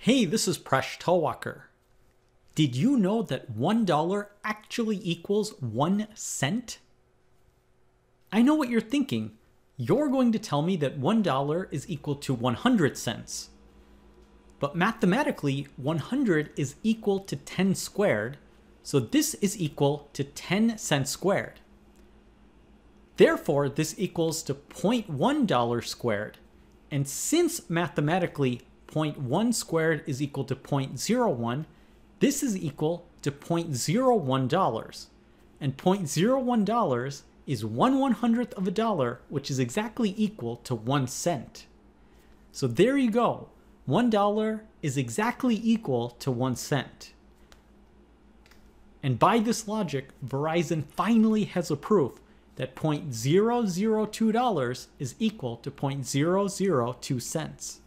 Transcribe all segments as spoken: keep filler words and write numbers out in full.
Hey, this is Presh Talwalkar. Did you know that one dollar actually equals one cent? I know what you're thinking. You're going to tell me that one dollar is equal to one hundred cents. But mathematically, one hundred is equal to ten squared, so this is equal to ten cents squared. Therefore, this equals to zero point one dollars squared. And since mathematically zero point one squared is equal to zero point zero one, this is equal to zero point zero one dollars. And zero point zero one dollars is one one hundredth of a dollar, which is exactly equal to one cent. So there you go. one dollar is exactly equal to one cent. And by this logic, Verizon finally has a proof that zero point zero zero two dollars is equal to zero point zero zero two cents.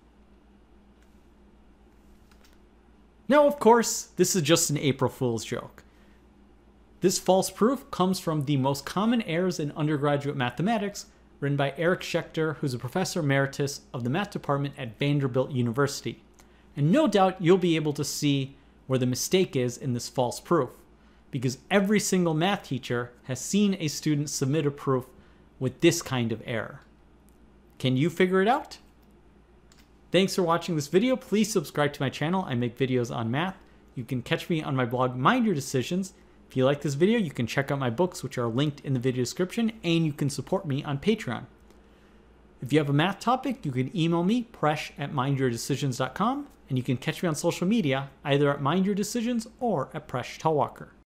Now, of course, this is just an April Fool's joke. This false proof comes from The Most Common Errors in Undergraduate Mathematics, written by Eric Schechter, who's a professor emeritus of the math department at Vanderbilt University. And no doubt you'll be able to see where the mistake is in this false proof, because every single math teacher has seen a student submit a proof with this kind of error. Can you figure it out? Thanks for watching this video. Please subscribe to my channel. I make videos on math. You can catch me on my blog, Mind Your Decisions. If you like this video, you can check out my books, which are linked in the video description, and you can support me on Patreon. If you have a math topic, you can email me, presh at mind your decisions dot com, and you can catch me on social media, either at Mind Your Decisions or at Presh Talwalkar.